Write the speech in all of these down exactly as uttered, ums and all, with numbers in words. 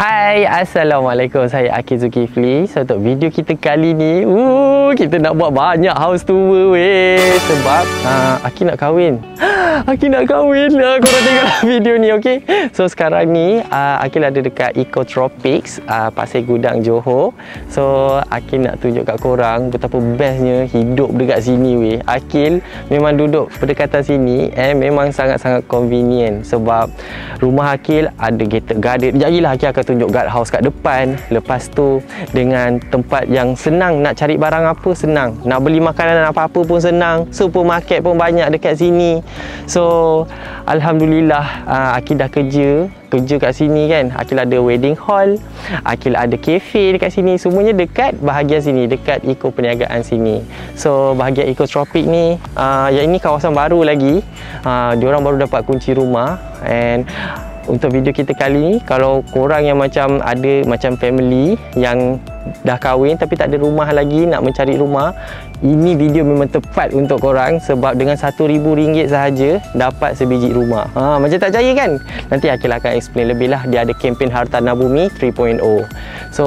Hai, Assalamualaikum. Saya Akil Zulkifli. So, untuk video kita kali ni, uh, kita nak buat banyak house tour weh. Sebab uh, Akil nak kahwin. Akil nak kahwin lah. Korang tengoklah video ni, okey? So, sekarang ni uh, Akil ada dekat Eco Tropics, uh, Pasir Gudang, Johor. So, Akil nak tunjuk kat korang betapa bestnya hidup dekat sini weh. Akil memang duduk berdekatan sini and memang sangat-sangat convenient. Sebab rumah Akil ada gated garden. Jadilah Akil akan tunjuk guard house kat depan. Lepas tu dengan tempat yang senang, nak cari barang apa senang, nak beli makanan apa-apa pun senang, supermarket pun banyak dekat sini. So Alhamdulillah, uh, Akil dah kerja kerja kat sini kan. Akil ada wedding hall, Akil ada cafe dekat sini. Semuanya dekat bahagian sini, dekat Eco Perniagaan sini. So bahagian Eco Tropic ni, uh, yang ini kawasan baru lagi. uh, Diorang baru dapat kunci rumah. And untuk video kita kali ni, kalau korang yang macam ada macam family yang dah kahwin tapi tak ada rumah lagi, nak mencari rumah, ini video memang tepat untuk korang. Sebab dengan satu ribu ringgit sahaja dapat sebiji rumah. ha, Macam tak percaya kan? Nanti Akil akan explain lebih lah. Dia ada kempen Hartanah Bumi tiga titik kosong. So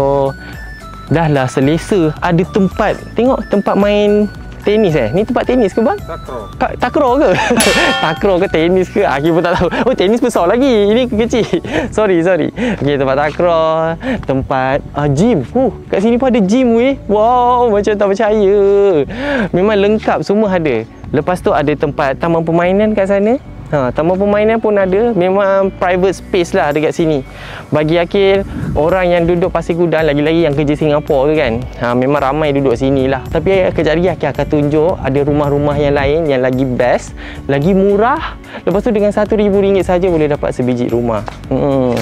dah lah selesa. Ada tempat, tengok tempat main tenis eh. Ni tempat tenis ke bang? Takraw. Takraw ke? Takraw ke tenis ke? Akil pun tak tahu. Oh, tenis besar lagi. Ini kecil. Sorry, sorry. Okey, tempat takraw, tempat uh, gym. Huh, kat sini pun ada gym weh. Wow, macam tak percaya. Memang lengkap, semua ada. Lepas tu ada tempat taman permainan kat sana. Ha, taman permainan pun ada. Memang private space lah dekat sini. Bagi Akil, orang yang duduk Pasir Gudang, lagi-lagi yang kerja Singapura ke kan, ha, memang ramai duduk sini lah. Tapi kejap lagi Akil akan tunjuk ada rumah-rumah yang lain yang lagi best, lagi murah. Lepas tu dengan satu ribu ringgit saja boleh dapat sebiji rumah. hmm.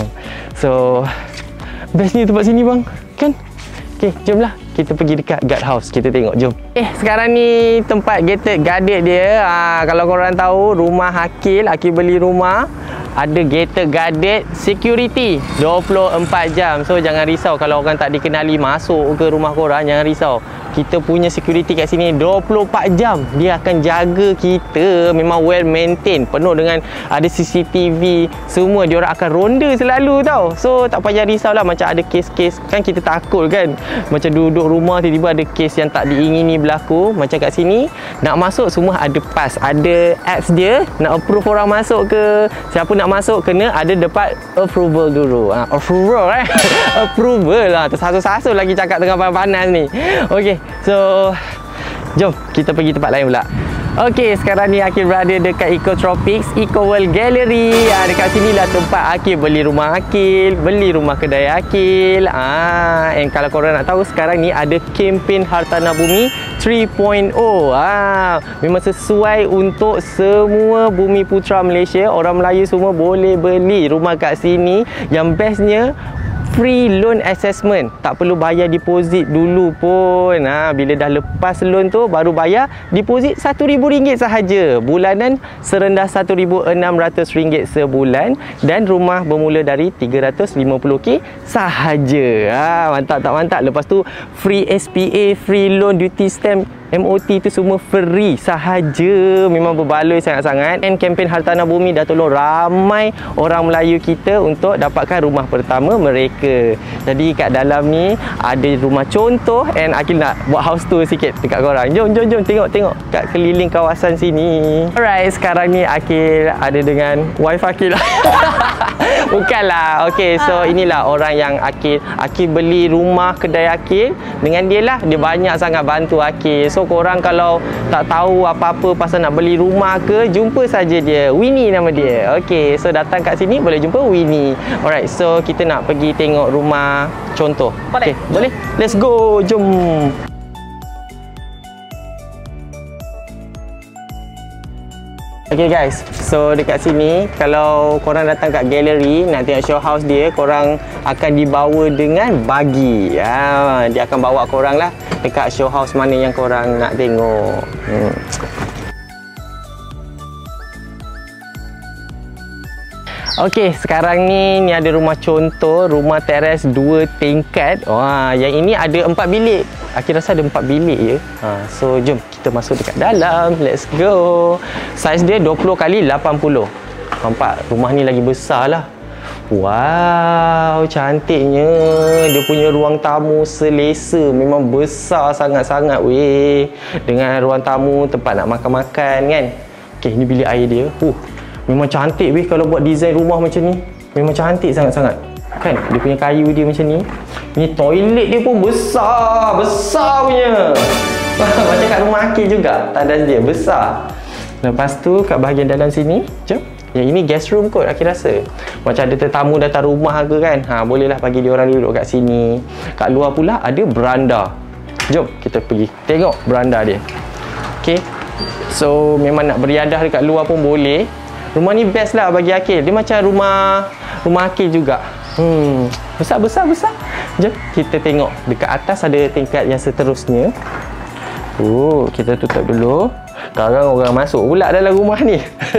So bestnya tempat sini bang, kan? Okay, jomlah kita pergi dekat guard house, kita tengok, jom. Eh, sekarang ni tempat gated garden dia. ha, Kalau korang tahu, rumah Akil, Akil beli rumah ada gated garden security dua puluh empat jam. So jangan risau kalau orang tak dikenali masuk ke rumah korang, jangan risau. Kita punya security kat sini dua puluh empat jam. Dia akan jaga kita. Memang well maintain, penuh dengan ada C C T V semua. Diorang akan ronda selalu tau. So tak payah risau lah macam ada kes-kes. Kan kita takut kan, macam duduk rumah tiba-tiba ada kes yang tak diingini berlaku. Macam kat sini, nak masuk semua ada pass, ada apps dia. Nak approve orang masuk ke, siapa nak masuk kena ada dapat approval dulu. ha, Approval eh Approval lah. Tersasul-sasul lagi cakap tengah panas-panas ni. Okey, so jom kita pergi tempat lain pula. Okey, sekarang ni Akil berada dekat Eco Tropics Eco World Gallery. ha, Dekat sini lah tempat Akil beli rumah Akil, beli rumah kedai Akil. ah, And kalau korang nak tahu, sekarang ni ada kempen Hartanah Bumi tiga titik kosong. ah, Memang sesuai untuk semua bumi putra Malaysia. Orang Melayu semua boleh beli rumah kat sini. Yang bestnya, free loan assessment. Tak perlu bayar deposit dulu pun. ha, Bila dah lepas loan tu, baru bayar deposit satu ribu ringgit sahaja. Bulanan serendah satu ribu enam ratus ringgit sebulan. Dan rumah bermula dari tiga ratus lima puluh ringgit sahaja. ha, Mantap tak mantap? Lepas tu free S P A, free loan, duty stamp, M O T tu semua free sahaja. Memang berbaloi sangat-sangat. And kempen Hartanah Bumi dah tolong ramai orang Melayu kita untuk dapatkan rumah pertama mereka. Jadi kat dalam ni ada rumah contoh. And Akil nak buat house tour sikit dekat korang. Jom, jom, jom tengok-tengok kat keliling kawasan sini. Alright, sekarang ni Akil ada dengan wife Akil. Bukanlah. Okay, so inilah orang yang Akil Akil beli rumah kedai Akil dengan dia lah. Dia banyak sangat bantu Akil. So korang kalau tak tahu apa-apa pasal nak beli rumah ke, jumpa saja dia. Winnie nama dia. Okay, so datang kat sini boleh jumpa Winnie. Alright, so kita nak pergi tengok rumah contoh. Boleh? Okay, boleh? Let's go, jom. Okay guys, so dekat sini kalau korang datang kat galeri nak tengok show house dia, korang akan dibawa dengan buggy. ha, Dia akan bawa korang lah dekat show house mana yang korang nak tengok. hmm. Okey, sekarang ni ni ada rumah contoh, rumah teres dua tingkat. Wah, yang ini ada empat bilik. Akil rasa ada empat bilik je. Ha, so jom kita masuk dekat dalam. Let's go. Saiz dia dua puluh kali lapan puluh. Nampak rumah ni lagi besar lah. Wow, cantiknya. Dia punya ruang tamu selesa. Memang besar sangat-sangat weh. Dengan ruang tamu, tempat nak makan-makan kan. Okey, ni bilik air dia. Huh, memang cantik weh kalau buat design rumah macam ni. Memang cantik sangat-sangat. Kan, dia punya kayu dia macam ni. Ni toilet dia pun besar. Besar punya. Macam kat rumah Akil juga. Tandas dia besar. Lepas tu kat bahagian dalam sini, jom. Yang ini guest room kot Akil rasa. Macam ada tetamu datang rumah ke kan. Ha, bolehlah bagi dia orang duduk kat sini. Kat luar pula ada beranda. Jom kita pergi tengok beranda dia. Okey. So memang nak beriadah dekat luar pun boleh. Rumah ni best lah bagi Akil. Dia macam rumah rumah Akil juga. Hmm, besar besar besar. Jom kita tengok dekat atas ada tingkat yang seterusnya. Oh, kita tutup dulu. Sekarang orang masuk pula dalam rumah ni.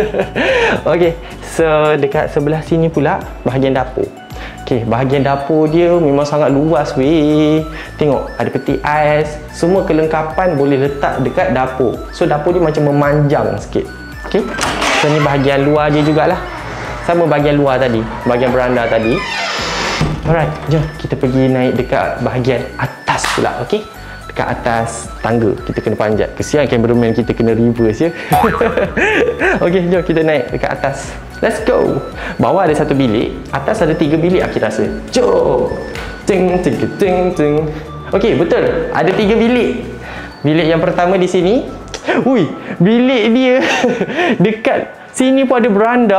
Okey, so dekat sebelah sini pula bahagian dapur. Okey, bahagian dapur dia memang sangat luas weh. Tengok, ada peti ais. Semua kelengkapan boleh letak dekat dapur. So dapur dia macam memanjang sikit. Okey. So ni bahagian luar dia jugalah. Sama bahagian luar tadi, bahagian beranda tadi. Alright, jom kita pergi naik dekat bahagian atas pula, okey? Dekat atas tangga kita kena panjat. Kesian cameraman kita kena reverse ya. Okey, jom kita naik dekat atas. Let's go. Bawah ada satu bilik, atas ada tiga bilik Akil rasa. Jom. Ting ting ting ting. Okey, betul. Ada tiga bilik. Bilik yang pertama di sini. Ui, bilik dia dekat sini pun ada beranda.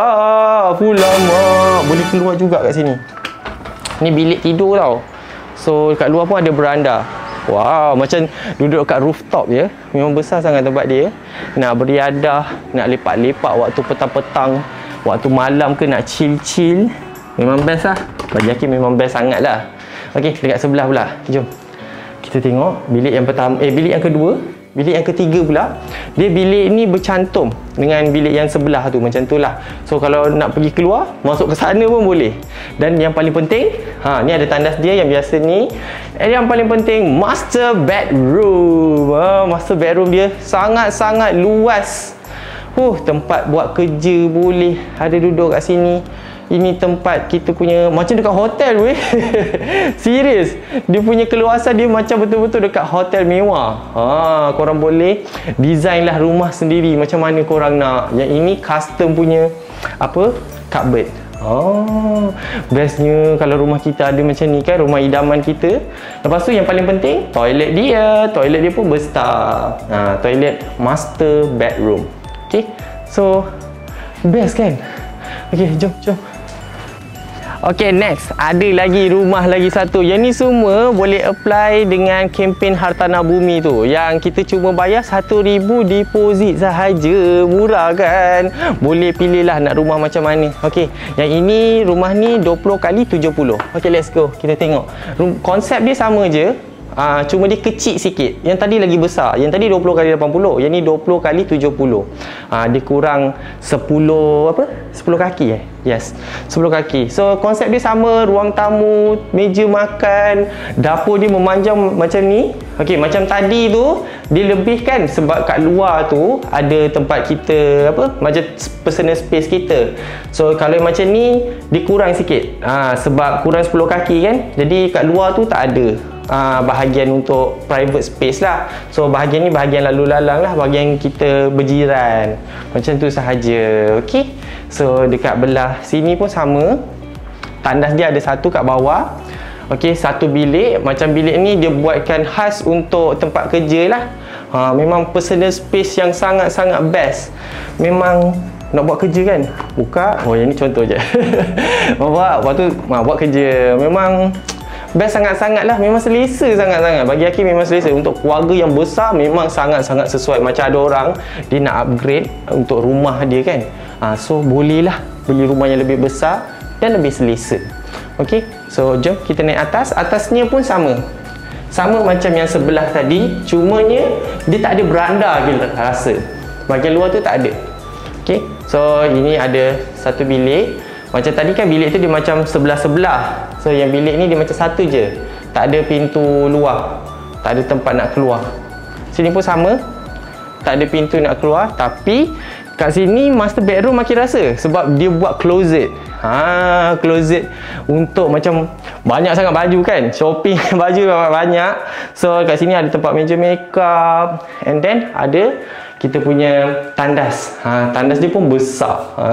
Fulamak. Boleh keluar juga kat sini. Ni bilik tidur tau. So kat luar pun ada beranda. Wow, macam duduk kat rooftop je. Memang besar sangat tempat dia. Nak beriadah, nak lepak-lepak waktu petang-petang, waktu malam ke nak chill-chill, memang best lah. Bagi Akil memang best sangat lah. Okey, dekat sebelah pula. Jom kita tengok bilik yang pertama. Eh, bilik yang kedua. Bilik yang ketiga pula, dia bilik ni bercantum dengan bilik yang sebelah tu, macam tu lah. So kalau nak pergi keluar, masuk ke sana pun boleh. Dan yang paling penting, ha, ni ada tandas dia yang biasa ni. And yang paling penting, master bedroom. ha, Master bedroom dia sangat-sangat luas. Huh, tempat buat kerja boleh. Ada duduk kat sini. Ini tempat kita punya, macam dekat hotel weh. Serius. Dia punya keluasan dia macam betul-betul dekat hotel mewah. Ha, korang boleh design lah rumah sendiri macam mana korang nak. Yang ini custom punya apa? Cupboard. Oh, bestnya kalau rumah kita ada macam ni kan, rumah idaman kita. Lepas tu yang paling penting, toilet dia. Toilet dia pun besar. Ha, toilet master bedroom. Okay, so best kan? Okay, jom, jom. Okay, next. Ada lagi rumah lagi satu. Yang ni semua boleh apply dengan kempen Hartanah Bumi tu. Yang kita cuma bayar satu ribu deposit sahaja. Murah kan? Boleh pilihlah nak rumah macam mana. Okay, yang ini rumah ni dua puluh kali tujuh puluh. Okay, let's go. Kita tengok. Konsep dia sama je. Uh, cuma dia kecil sikit. Yang tadi lagi besar. Yang tadi dua puluh kali lapan puluh. Yang ni dua puluh kali tujuh puluh. Uh, dia kurang sepuluh apa? sepuluh kaki eh? Yes, sepuluh kaki. So konsep dia sama, ruang tamu, meja makan, dapur dia memanjang macam ni. Okey, macam tadi tu dia lebih kan, sebab kat luar tu ada tempat kita apa? Macam personal space kita. So kalau macam ni dia kurang sikit. Ha, sebab kurang sepuluh kaki kan. Jadi kat luar tu tak ada Uh, bahagian untuk private space lah. So bahagian ni bahagian lalu lalang lah, bahagian kita berjiran. Macam tu sahaja. Okay, so dekat belah sini pun sama. Tandas dia ada satu kat bawah. Okay, satu bilik. Macam bilik ni dia buatkan khas untuk tempat kerja lah. ha, Memang personal space yang sangat-sangat best. Memang nak buat kerja kan, buka. Oh, yang ni contoh je. Buat, lepas tu buat kerja. Memang best sangat-sangat lah. Memang selesa sangat-sangat. Bagi Akil memang selesa. Untuk keluarga yang besar memang sangat-sangat sesuai. Macam ada orang dia nak upgrade untuk rumah dia kan. ha, So bolehlah beli rumah yang lebih besar dan lebih selesa. Ok, so jom kita naik atas. Atasnya pun sama. Sama macam yang sebelah tadi. Cumanya dia tak ada beranda kita rasa. Bahagian luar tu tak ada. Ok, so ini ada satu bilik. Macam tadi kan bilik tu dia macam sebelah-sebelah. So yang bilik ni dia macam satu je. Tak ada pintu luar. Tak ada tempat nak keluar. Sini pun sama. Tak ada pintu nak keluar. Tapi kat sini master bedroom Aki rasa sebab dia buat closet. Ha, closet untuk macam banyak sangat baju kan. Shopping baju banyak. So kat sini ada tempat meja makeup, and then ada kita punya tandas. Ha, tandas dia pun besar. Ha.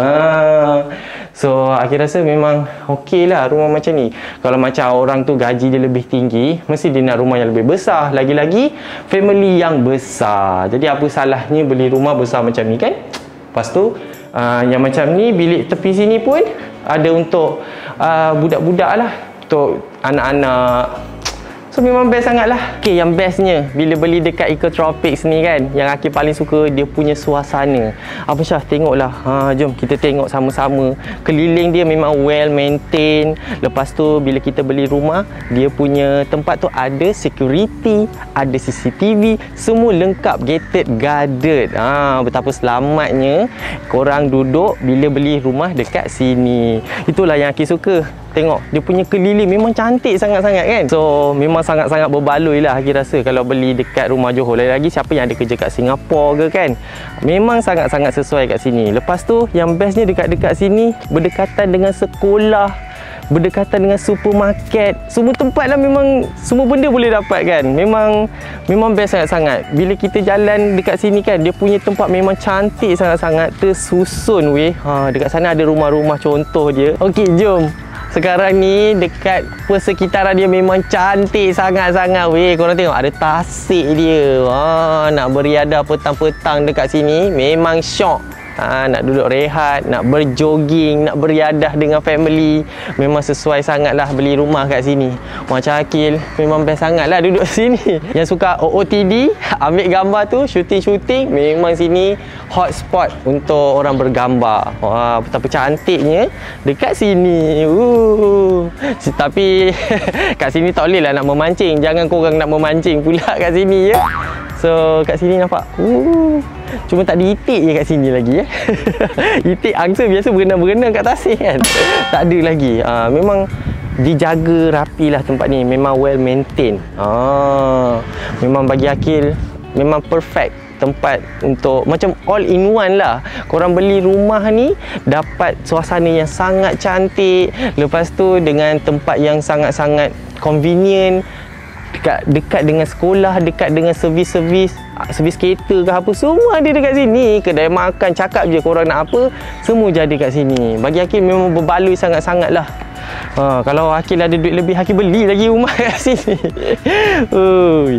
So Aki rasa memang okey lah rumah macam ni. Kalau macam orang tu gaji dia lebih tinggi, mesti dia nak rumah yang lebih besar. Lagi-lagi family yang besar. Jadi apa salahnya beli rumah besar macam ni kan? Lepas tu uh, yang macam ni, bilik tepi sini pun ada untuk uh, budak-budak lah, untuk anak-anak. So memang best sangat lah. Okay, yang bestnya bila beli dekat Ecotropics ni kan, yang Aki paling suka dia punya suasana. Apa Syah, tengoklah. Ha, jom kita tengok sama-sama. Keliling dia memang well maintain. Lepas tu bila kita beli rumah, dia punya tempat tu ada security, ada C C T V, semua lengkap, gated, guarded. Ha, betapa selamatnya korang duduk bila beli rumah dekat sini. Itulah yang Aki suka. Tengok dia punya keliling memang cantik sangat-sangat kan. So memang sangat-sangat berbaloi lah Aki rasa kalau beli dekat rumah Johor. Lagi-lagi siapa yang ada kerja kat Singapura ke kan, memang sangat-sangat sesuai kat sini. Lepas tu yang bestnya dekat-dekat sini berdekatan dengan sekolah, berdekatan dengan supermarket, semua tempat lah, memang semua benda boleh dapat kan. Memang memang best sangat-sangat. Bila kita jalan dekat sini kan, dia punya tempat memang cantik sangat-sangat, tersusun weh. Ha, dekat sana ada rumah-rumah contoh dia. Okey, jom. Sekarang ni dekat persekitaran dia memang cantik sangat-sangat weh. Korang tengok ada tasik dia. Ha, nak beriadah petang-petang dekat sini memang syok. Ha, nak duduk rehat, nak berjogging, nak beriadah dengan family, memang sesuai sangat lah beli rumah kat sini. Macam Akil memang best sangat lah duduk sini. Yang suka O O T D, ambil gambar tu, syuting-syuting, memang sini hotspot untuk orang bergambar. Wah, betapa cantiknya dekat sini. Uh. Tapi kat sini tak boleh lah nak memancing. Jangan korang nak memancing pula kat sini ya. So kat sini nampak. Uh. Cuma tak diitik je kat sini lagi ya. Itik angsa biasa berenang-berenang kat tasik kan. Tak ada lagi. Ha, memang dijaga rapi lah tempat ni. Memang well maintain. Ha, memang bagi Akil memang perfect tempat untuk macam all in one lah. Korang beli rumah ni dapat suasana yang sangat cantik. Lepas tu dengan tempat yang sangat-sangat convenient. Dekat, dekat dengan sekolah, dekat dengan servis-servis, servis kereta ke apa, semua ada dekat sini. Kedai makan, cakap je korang nak apa, semua jadi kat sini. Bagi Akil memang berbaloi sangat-sangat lah. Ha, kalau Akil ada duit lebih, Akil beli lagi rumah kat sini. Ui.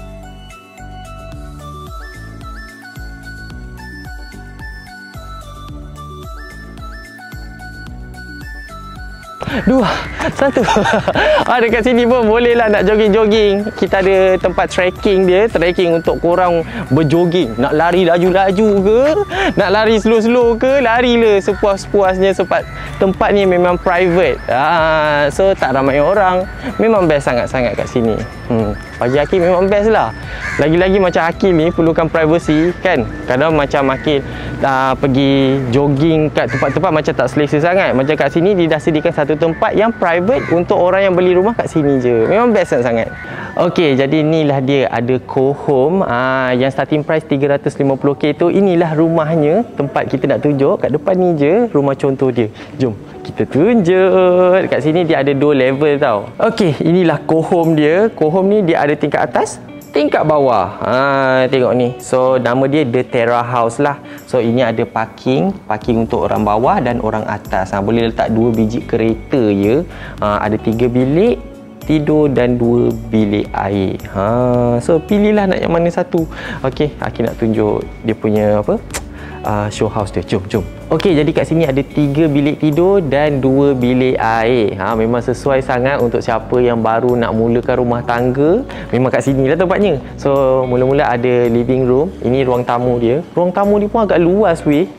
Dua, satu. Ah, dekat sini pun boleh lah nak jogging-jogging. Kita ada tempat trekking dia, trekking untuk korang berjogging. Nak lari laju-laju ke, nak lari slow-slow ke, larilah sepuas-puasnya sebab tempat ni memang private. Ah, so tak ramai orang. Memang best sangat-sangat kat sini. Hmm. Bagi Akil memang best lah. Lagi-lagi macam Akil ni perlukan privacy kan. Kadang macam Akil uh, pergi jogging kat tempat-tempat macam tak selesa sangat. Macam kat sini dia dah sediakan satu tempat yang private untuk orang yang beli rumah kat sini je. Memang best sangat. Okey, jadi inilah dia ada co-home uh, yang starting price tiga ratus lima puluh K tu. Inilah rumahnya, tempat kita nak tunjuk. Kat depan ni je rumah contoh dia. Jom kita tunjuk. Kat sini dia ada dua level tau. Okey, inilah co-home dia. Co-home ni dia ada tingkat atas, tingkat bawah. Ha, tengok ni. So nama dia The Terra House lah. So ini ada parking, parking untuk orang bawah dan orang atas. Ha, boleh letak dua biji kereta je. Ha, ada tiga bilik tidur dan dua bilik air. Ha, so pilihlah nak yang mana satu. Okey, Aki nak tunjuk dia punya apa? Uh, show house dia. Jom, jom. Okey, jadi kat sini ada tiga bilik tidur dan dua bilik air. Ha, memang sesuai sangat untuk siapa yang baru nak mulakan rumah tangga. Memang kat sini lah tempatnya. So, mula-mula ada living room. Ini ruang tamu dia. Ruang tamu dia pun agak luas weh.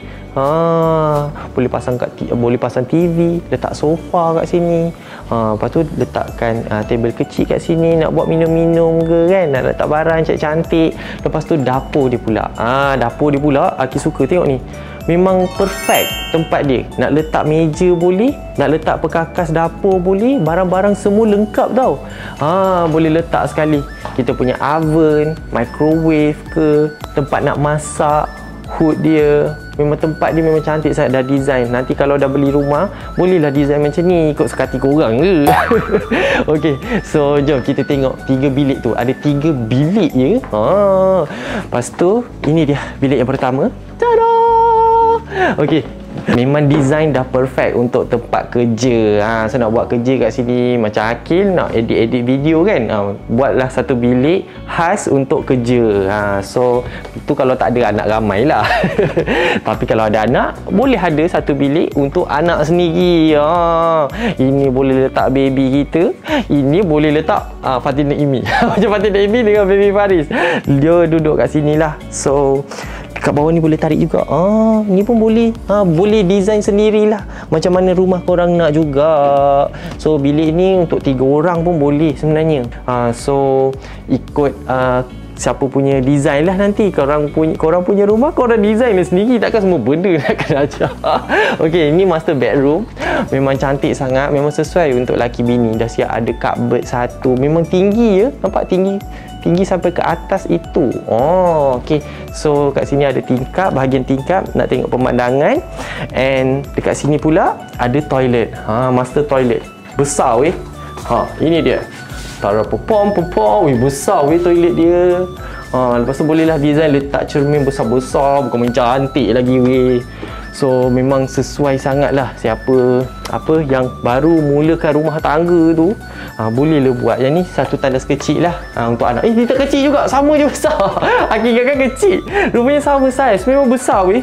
Ha, boleh pasang kat boleh pasang T V, letak sofa kat sini. Ha, lepas tu letakkan uh, table kecil kat sini nak buat minum-minum ke kan, nak letak barang cantik-cantik. Lepas tu dapur dia pula. Ha, dapur dia pula Aki suka tengok ni. Memang perfect tempat dia. Nak letak meja boleh, nak letak perkakas dapur boleh, barang-barang semua lengkap tau. Ha, boleh letak sekali. Kita punya oven, microwave ke, tempat nak masak. hood dia. Memang tempat dia memang cantik sangat, dah design. Nanti kalau dah beli rumah, bolehlah design macam ni, ikut sekati korang ke. Okey, so jom kita tengok tiga bilik tu. Ada tiga bilik je. Ha. Lepas tu, ini dia bilik yang pertama. Tada! Okey, memang design dah perfect untuk tempat kerja. Ha, saya nak buat kerja kat sini macam Akil nak edit-edit video kan. Ha, buatlah satu bilik khas untuk kerja. Ha, so itu kalau tak ada anak ramai lah. Tapi kalau ada anak, boleh ada satu bilik untuk anak sendiri. Ha, ini boleh letak baby kita. Ini boleh letak ha, Fatin Naimi. Macam Fatin Naimi dengan baby Faris. Dia duduk kat sini lah. So kat bawah ni boleh tarik juga. Ah, ni pun boleh. Ha, boleh design sendirilah. Macam mana rumah korang nak juga. So bilik ni untuk tiga orang pun boleh sebenarnya. Ha, so ikut uh, siapa punya design lah nanti. Korang punya korang punya rumah korang design lah sendiri. Takkan semua benda nak kena ajar. Okey, ini master bedroom. Memang cantik sangat. Memang sesuai untuk laki bini. Dah siap ada cupboard satu. Memang tinggi ya. Nampak tinggi? Tinggi sampai ke atas itu. Oh, okey. So kat sini ada tingkap, bahagian tingkap nak tengok pemandangan. And dekat sini pula ada toilet. Ha, master toilet. Besar weh. Ha, ini dia. Taruh pom pom pom. Weh, besar weh toilet dia. Ha, lepas tu bolehlah design letak cermin besar-besar, bukan main cantik lagi weh. So memang sesuai sangatlah siapa apa yang baru mulakan rumah tangga tu. Ha, bolehlah buat. Yang ni satu tandas kecil lah ha, untuk anak. Eh, dia tak kecil juga, sama je besar. Akil kan kecil, rupanya sama saiz. Memang besar weh.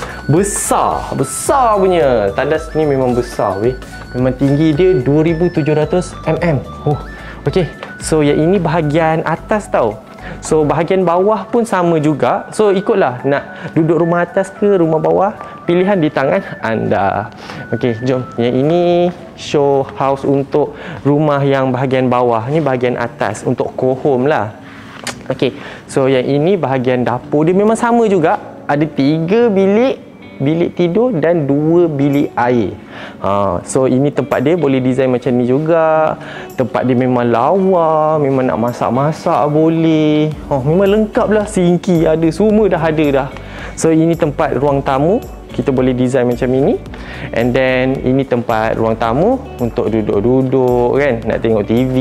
Besar, besar punya. Tandas ni memang besar weh. Memang tinggi dia dua ribu tujuh ratus milimeter. Oh, okey. So yang ini bahagian atas tau. So bahagian bawah pun sama juga. So ikutlah nak duduk rumah atas ke rumah bawah, pilihan di tangan anda. Okey, jom. Yang ini show house untuk rumah yang bahagian bawah. Ni bahagian atas untuk co-home lah. Okey, so yang ini bahagian dapur. Dia memang sama juga. Ada tiga bilik, bilik tidur dan dua bilik air. Ha, so ini tempat dia boleh design macam ni juga. Tempat dia memang lawa, memang nak masak-masak boleh. Oh, memang lengkap lah, sinki ada, semua dah ada dah. So ini tempat ruang tamu, kita boleh design macam ini. And then ini tempat ruang tamu untuk duduk-duduk kan, nak tengok T V,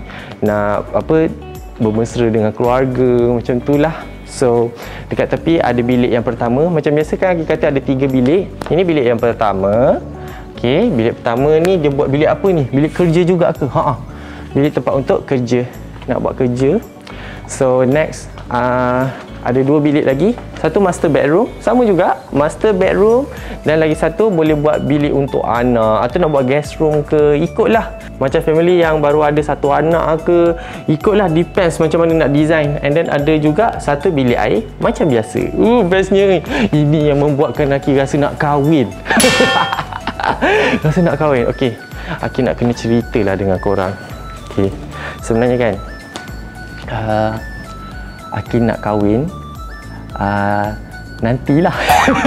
nak apa, bermesra dengan keluarga, macam tu lah. So dekat tepi ada bilik yang pertama. Macam biasa kan kita kata ada tiga bilik. Ini bilik yang pertama. Okey, bilik pertama ni dia buat bilik apa ni? Bilik kerja juga ke? Ha, bilik tempat untuk kerja, nak buat kerja. So next uh, ada dua bilik lagi. Satu master bedroom, sama juga master bedroom. Dan lagi satu boleh buat bilik untuk anak, atau nak buat guest room ke, ikutlah. Macam family yang baru ada satu anak ke, ikutlah, depends macam mana nak design. And then ada juga satu bilik air macam biasa. Uh, bestnya ini yang membuatkan Akil rasa nak kahwin. Rasa nak kahwin. Okey, Akil nak kena ceritalah dengan korang. Okey, sebenarnya kan uh, Akil nak kahwin uh, nantilah.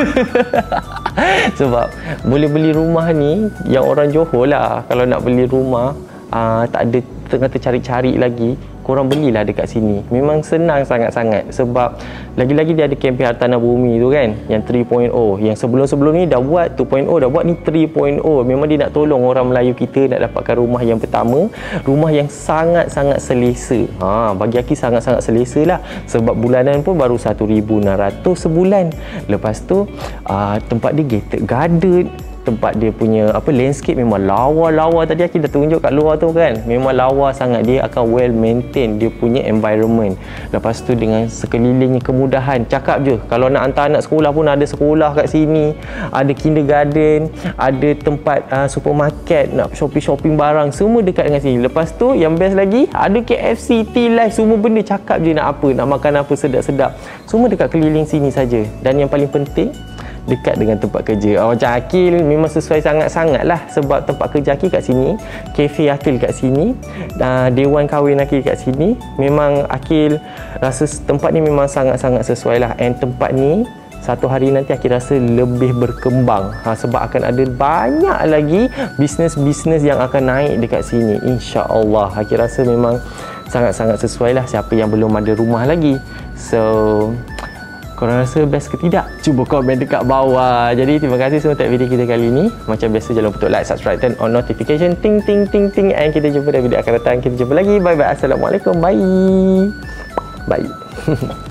Sebab boleh beli rumah ni yang orang Johor lah. Kalau nak beli rumah uh, tak ada tengah tercari-cari lagi, korang belilah dekat sini. Memang senang sangat-sangat. Sebab lagi-lagi dia ada kempen Hartanah Bumi tu kan, yang tiga titik kosong. Yang sebelum-sebelum ni dah buat dua titik kosong, dah buat ni tiga titik kosong. Memang dia nak tolong orang Melayu kita nak dapatkan rumah yang pertama, rumah yang sangat-sangat selesa. Ha, bagi Akil sangat-sangat selesa lah. Sebab bulanan pun baru satu ribu enam ratus sebulan. Lepas tu uh, tempat dia gated garden. Tempat dia punya apa, landscape memang lawa-lawa. Tadi Akil dah tunjuk kat luar tu kan, memang lawa sangat. Dia akan well maintain dia punya environment. Lepas tu dengan sekelilingnya kemudahan. Cakap je, kalau nak hantar anak sekolah pun ada sekolah kat sini, ada kindergarten, ada tempat uh, supermarket, nak shopping-shopping barang, semua dekat dengan sini. Lepas tu yang best lagi, ada K F C, T-Life, semua benda. Cakap je nak apa, nak makan apa sedap-sedap, semua dekat keliling sini saja. Dan yang paling penting, dekat dengan tempat kerja. Oh, macam Akil memang sesuai sangat-sangat lah. Sebab tempat kerja Akil kat sini, kafe Akil kat sini, uh, dewan kahwin Akil kat sini. Memang Akil rasa tempat ni memang sangat-sangat sesuai lah. And tempat ni satu hari nanti Akil rasa lebih berkembang. Ha, sebab akan ada banyak lagi bisnes-bisnes yang akan naik dekat sini, insya-Allah. Akil rasa memang sangat-sangat sesuai lah. Siapa yang belum ada rumah lagi, so Korang rasa best ke tidak? Cuba komen dekat bawah. Jadi terima kasih semua tengok video kita kali ni. Macam biasa jangan lupa untuk like, subscribe, turn on notification, ting ting ting ting, and kita jumpa dalam video akan datang. Kita jumpa lagi. Bye bye. Assalamualaikum. Bye. Bye.